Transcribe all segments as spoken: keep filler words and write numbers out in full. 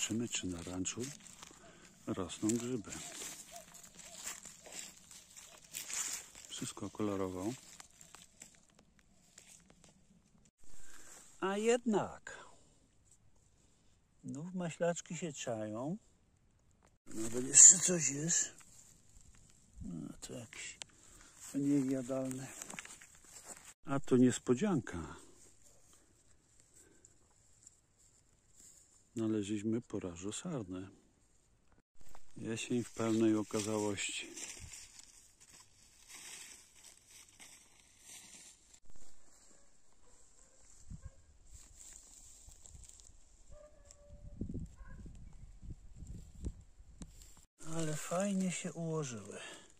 Zobaczymy, czy na ranczu rosną grzyby. Wszystko kolorowo. A jednak znów maślaczki się czają. Nawet jeszcze coś jest. No to jakieś niejadalne. A to niespodzianka. Znaleźliśmy porażo sarnę. Jesień w pełnej okazałości. Ale fajnie się ułożyły.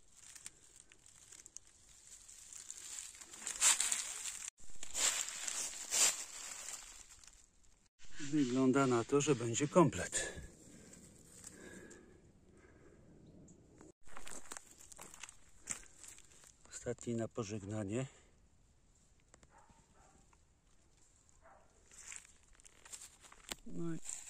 Wygląda na to, że będzie komplet. Ostatni na pożegnanie. No i